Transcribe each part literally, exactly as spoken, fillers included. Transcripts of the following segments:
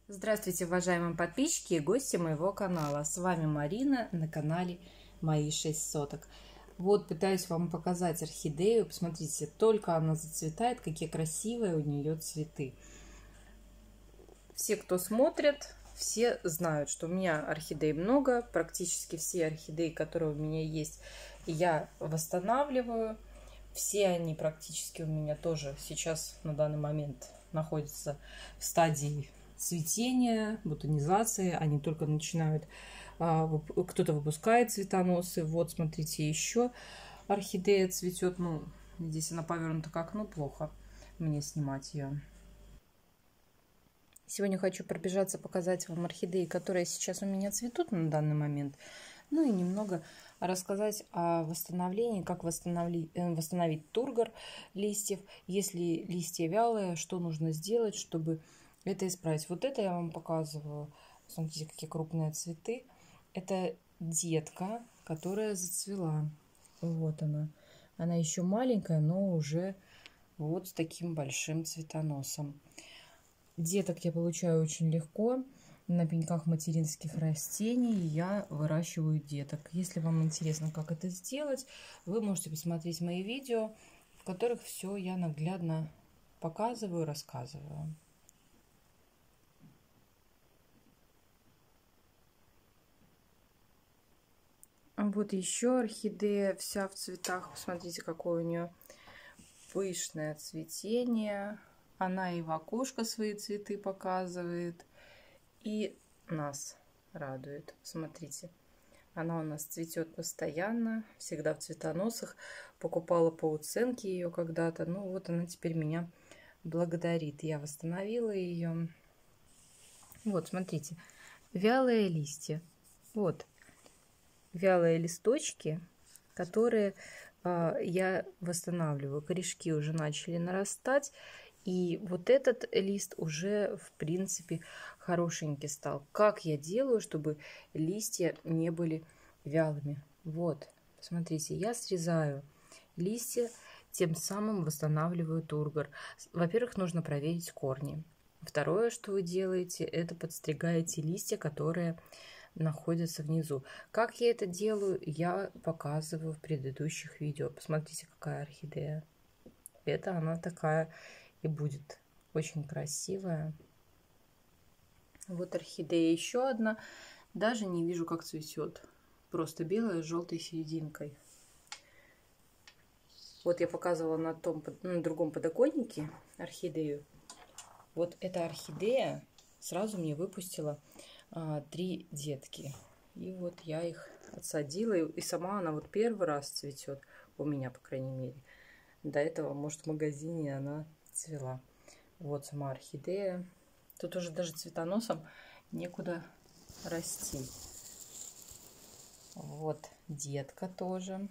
Здравствуйте, уважаемые подписчики и гости моего канала. С вами Марина на канале Мои шесть соток. Вот пытаюсь вам показать орхидею. Посмотрите, только она зацветает, какие красивые у нее цветы. Все, кто смотрит, все знают, что у меня орхидей много. Практически все орхидеи, которые у меня есть, я восстанавливаю. Все они практически у меня тоже сейчас на данный момент находятся в стадии цветения, бутонизации. Они только начинают, кто-то выпускает цветоносы. Вот, смотрите, еще орхидея цветет. Ну, здесь она повернута к окну, плохо мне снимать ее. Сегодня хочу пробежаться, показать вам орхидеи, которые сейчас у меня цветут на данный момент. Ну и немного рассказать о восстановлении, как восстановить, восстановить тургор листьев. Если листья вялые, что нужно сделать, чтобы это исправить. Вот это я вам показываю. Смотрите, какие крупные цветы. Это детка, которая зацвела. Вот она. Она еще маленькая, но уже вот с таким большим цветоносом. Деток я получаю очень легко. На пеньках материнских растений я выращиваю деток. Если вам интересно, как это сделать, вы можете посмотреть мои видео, в которых все я наглядно показываю, рассказываю. Вот еще орхидея вся в цветах. Посмотрите, какое у нее пышное цветение. Она и в окошко свои цветы показывает. И нас радует. Смотрите, она у нас цветет постоянно, всегда в цветоносах. Покупала по уценке ее когда-то. Ну вот она теперь меня благодарит. Я восстановила ее. Вот, смотрите, вялые листья. Вот, вялые листочки, которые э, я восстанавливаю. Корешки уже начали нарастать. И вот этот лист уже, в принципе, хорошенький стал. Как я делаю, чтобы листья не были вялыми? Вот, смотрите, я срезаю листья, тем самым восстанавливаю тургор. Во-первых, нужно проверить корни. Второе, что вы делаете, это подстригаете листья, которые находятся внизу. Как я это делаю, я показываю в предыдущих видео. Посмотрите, какая орхидея. Это она такая и будет очень красивая. Вот орхидея еще одна. Даже не вижу, как цветет. Просто белая с желтой серединкой. Вот я показывала на том, на другом подоконнике орхидею. Вот эта орхидея сразу мне выпустила а, три детки. И вот я их отсадила. И сама она вот первый раз цветет. У меня, по крайней мере. До этого, может, в магазине она цвела. Вот сама орхидея. Тут уже даже цветоносом некуда расти. Вот детка тоже.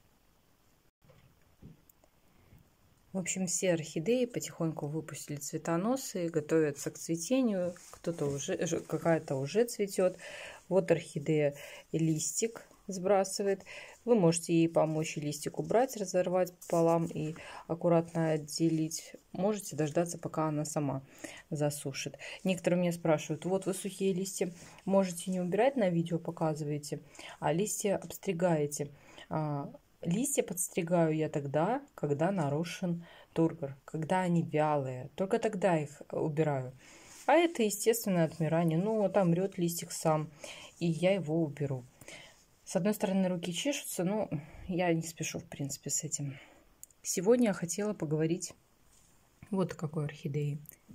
В общем, все орхидеи потихоньку выпустили цветоносы, готовятся к цветению. Кто-то уже, какая-то уже цветет. Вот орхидея листик сбрасывает. Вы можете ей помочь и листик убрать, разорвать пополам и аккуратно отделить. Можете дождаться, пока она сама засушит. Некоторые меня спрашивают, вот вы сухие листья можете не убирать, на видео показываете, а листья обстригаете. Листья подстригаю я тогда, когда нарушен тургор, когда они вялые. Только тогда их убираю. А это естественное отмирание. Ну, там мрет листик сам, и я его уберу. С одной стороны, руки чешутся, но я не спешу, в принципе, с этим. Сегодня я хотела поговорить вот о какой орхидеи.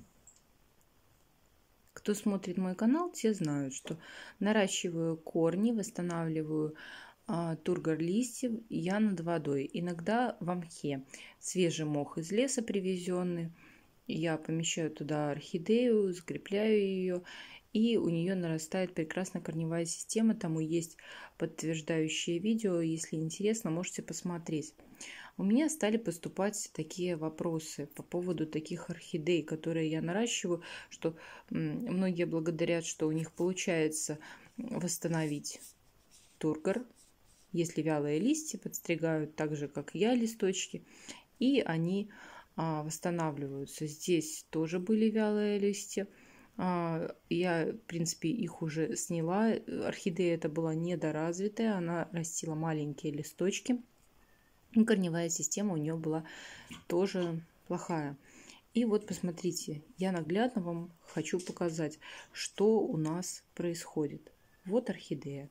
Кто смотрит мой канал, те знают, что наращиваю корни, восстанавливаю а, тургор листьев я над водой. Иногда в мхе. Свежий мох из леса привезенный. Я помещаю туда орхидею, закрепляю ее. И у нее нарастает прекрасная корневая система. Тому есть подтверждающее видео. Если интересно, можете посмотреть. У меня стали поступать такие вопросы по поводу таких орхидей, которые я наращиваю, что многие благодарят, что у них получается восстановить тургор, если вялые листья подстригают так же, как я, листочки, и они восстанавливаются. Здесь тоже были вялые листья. Я, в принципе, их уже сняла. Орхидея эта была недоразвитая, она растила маленькие листочки. И корневая система у нее была тоже плохая. И вот посмотрите, я наглядно вам хочу показать, что у нас происходит. Вот орхидея.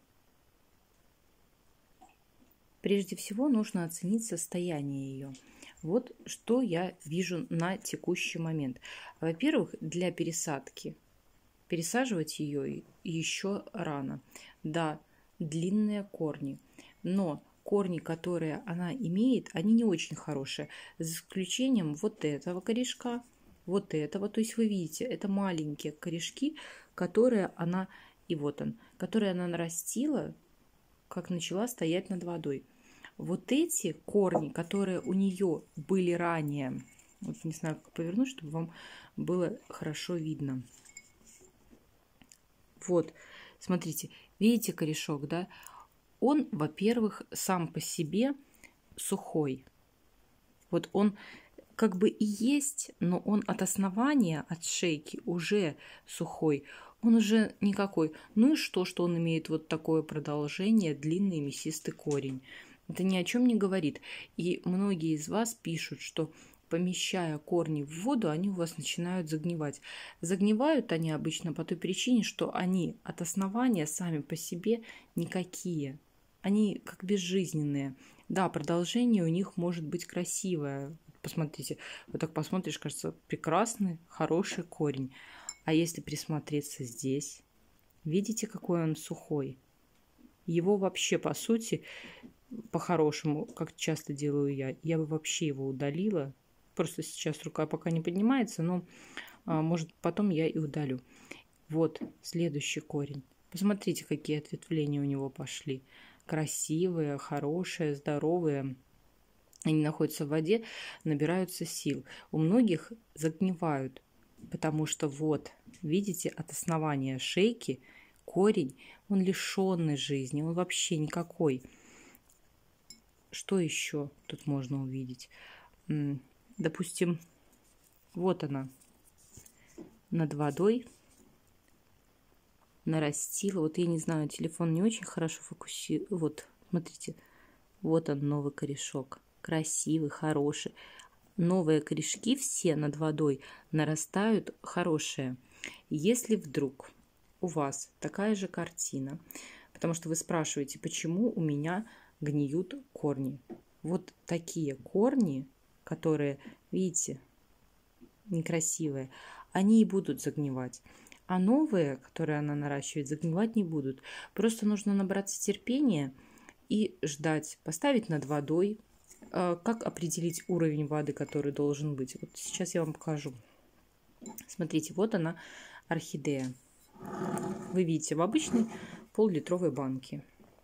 Прежде всего нужно оценить состояние ее. Вот что я вижу на текущий момент. Во-первых, для пересадки. Пересаживать ее еще рано. Да, длинные корни. Но корни, которые она имеет, они не очень хорошие. За исключением вот этого корешка, вот этого. То есть вы видите, это маленькие корешки, которые она, и вот он, которые она нарастила, как начала стоять над водой. Вот эти корни, которые у нее были ранее, вот не знаю, как повернуть, чтобы вам было хорошо видно. Вот, смотрите, видите корешок, да? Он, во-первых, сам по себе сухой. Вот он как бы и есть, но он от основания, от шейки уже сухой. Он уже никакой. Ну и что, что он имеет вот такое продолжение, длинный мясистый корень. Это ни о чем не говорит. И многие из вас пишут, что помещая корни в воду, они у вас начинают загнивать. Загнивают они обычно по той причине, что они от основания сами по себе никакие. Они как безжизненные. Да, продолжение у них может быть красивое. Посмотрите, вот так посмотришь, кажется, прекрасный, хороший корень. А если присмотреться здесь, видите, какой он сухой? Его вообще, по сути, по-хорошему, как часто делаю я, я бы вообще его удалила. Просто сейчас рука пока не поднимается, но а, может потом я и удалю. Вот следующий корень. Посмотрите, какие ответвления у него пошли. Красивые, хорошие, здоровые. Они находятся в воде, набираются сил. У многих загнивают, потому что вот, видите, от основания шейки корень, он лишенный жизни, он вообще никакой. Что еще тут можно увидеть? Допустим, вот она над водой нарастила. Вот я не знаю, телефон не очень хорошо фокусирует. Вот, смотрите, вот он новый корешок. Красивый, хороший. Новые корешки все над водой нарастают хорошие. Если вдруг у вас такая же картина, потому что вы спрашиваете, почему у меня гниют корни. Вот такие корни, которые, видите, некрасивые, они и будут загнивать. А новые, которые она наращивает, загнивать не будут. Просто нужно набраться терпения и ждать, поставить над водой. Как определить уровень воды, который должен быть? Вот сейчас я вам покажу. Смотрите, вот она, орхидея. Вы видите, в обычной пол-литровой банке.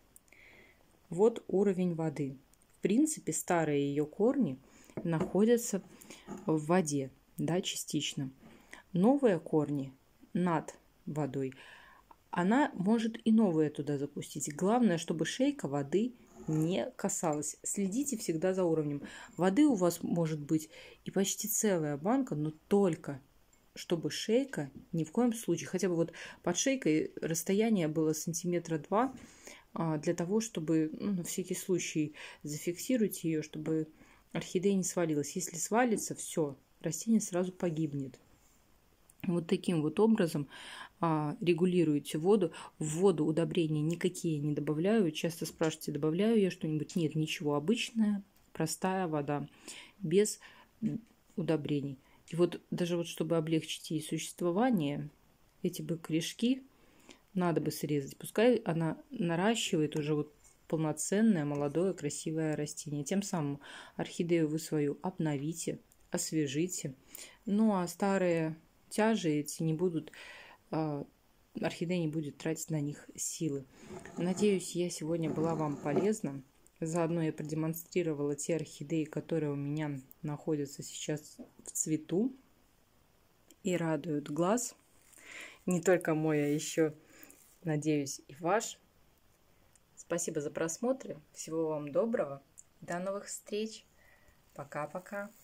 Вот уровень воды. В принципе, старые ее корни находятся в воде, да, частично. Новые корни над водой. Она может и новые туда запустить. Главное, чтобы шейка воды не касалась. Следите всегда за уровнем. Воды у вас может быть и почти целая банка, но только чтобы шейка ни в коем случае, хотя бы вот под шейкой расстояние было сантиметра два, для того, чтобы, ну, на всякий случай зафиксируйте ее, чтобы орхидея не свалилась. Если свалится, все, растение сразу погибнет. Вот таким вот образом а, регулируете воду. В воду удобрения никакие не добавляю. Часто спрашиваете, добавляю я что-нибудь? Нет, ничего. Обычная, простая вода, без удобрений. И вот даже вот чтобы облегчить ей существование, эти бы корешки надо бы срезать. Пускай она наращивает уже вот полноценное, молодое, красивое растение. Тем самым орхидею вы свою обновите, освежите. Ну а старые тяжи эти не будут, орхидея не будет тратить на них силы. Надеюсь, я сегодня была вам полезна. Заодно я продемонстрировала те орхидеи, которые у меня находятся сейчас в цвету и радуют глаз. Не только мой, а еще, надеюсь, и ваш. Спасибо за просмотр. Всего вам доброго. До новых встреч. Пока-пока.